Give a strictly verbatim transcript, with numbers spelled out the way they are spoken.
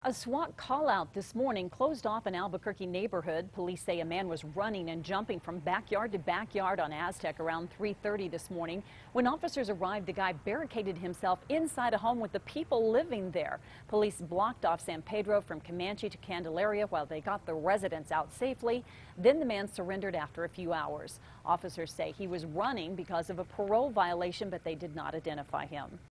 A SWAT call-out this morning closed off an Albuquerque neighborhood. Police say a man was running and jumping from backyard to backyard on Aztec around three thirty this morning. When officers arrived, the guy barricaded himself inside a home with the people living there. Police blocked off San Pedro from Comanche to Candelaria while they got the residents out safely. Then the man surrendered after a few hours. Officers say he was running because of a parole violation, but they did not identify him.